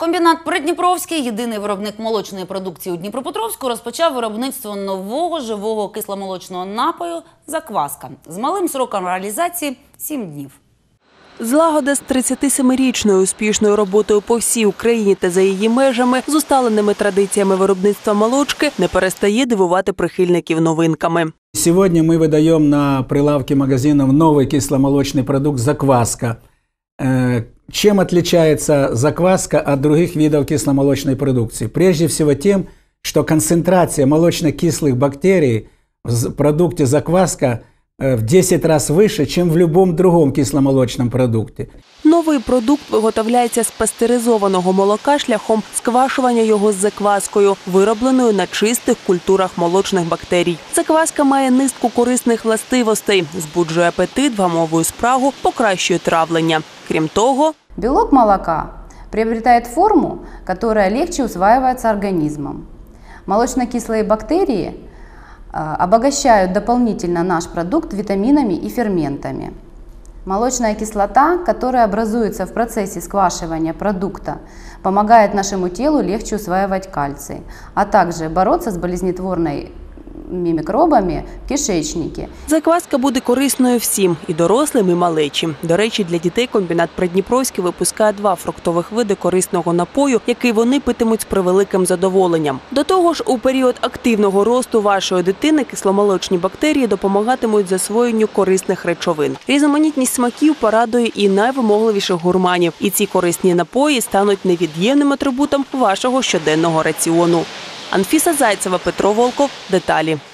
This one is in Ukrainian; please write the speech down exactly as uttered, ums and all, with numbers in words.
Комбінат Придніпровський, єдиний виробник молочної продукції у Дніпропетровську, розпочав виробництво нового живого кисломолочного напою «Закваска» з малим сроком реалізації – сім днів. Злагода з тридцятисемирічною успішною роботою по всій Україні та за її межами, з усталеними традиціями виробництва молочки, не перестає дивувати прихильників новинками. Сегодня мы выдаем на прилавки магазинов новый кисломолочный продукт «Закваска». Чем отличается закваска от других видов кисломолочной продукции? Прежде всего тем, что концентрация молочно-кислых бактерий в продукте закваска в десять раз выше, чем в любом другом кисломолочном продукте. Новий продукт виготовляється з пастеризованого молока шляхом сквашування його з закваскою, виробленою на чистих культурах молочних бактерій. Закваска має низку корисних властивостей, збуджує апетит, вгамовує спрагу, покращує травлення. Крім того, белок молока приобретает форму, которая легче усваивается организмом. Молочно-кислые бактерии обогащают дополнительно наш продукт витаминами и ферментами. Молочная кислота, которая образуется в процессе сквашивания продукта, помогает нашему телу легче усваивать кальций, а также бороться с болезнетворной мікробами в кишечнику. Закваска буде корисною всім – і дорослим, і малечі. До речі, для дітей комбінат Придніпровський випускає два фруктових види корисного напою, який вони питимуть з превеликим задоволенням. До того ж, у період активного росту вашої дитини кисломолочні бактерії допомагатимуть засвоєнню корисних речовин. Різноманітність смаків порадує і найвимогливіших гурманів. І ці корисні напої стануть невід'ємним атрибутом вашого щоденного раціону. Анфіса Зайцева, Петро Волков. Деталі.